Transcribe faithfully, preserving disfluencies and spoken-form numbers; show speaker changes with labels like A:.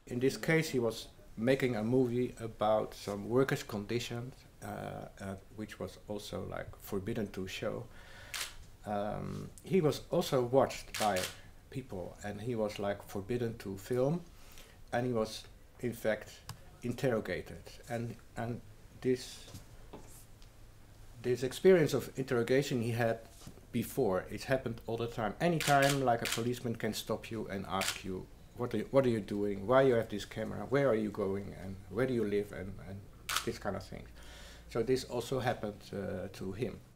A: in this case, he was making a movie about some workers' conditions, uh, uh, which was also like forbidden to show. Um, he was also watched by people, and he was like forbidden to film, and he was in fact interrogated. And and this this experience of interrogation he had before. It happened all the time. Anytime, like a policeman can stop you and ask you, what are you, what are you doing? Why you have this camera? Where are you going? And where do you live? And, and this kind of thing. So this also happened uh, to him.